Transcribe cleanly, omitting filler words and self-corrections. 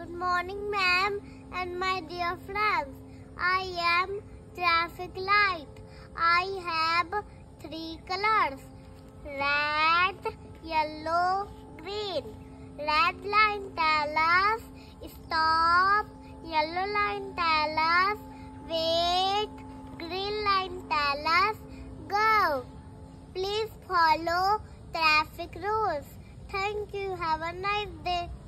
Good morning, ma'am and my dear friends. I am traffic light. I have 3 colors: red, yellow, green. Red line tells us stop. Yellow line tells us wait. Green line tells us go. Please follow traffic rules. Thank you. Have a nice day.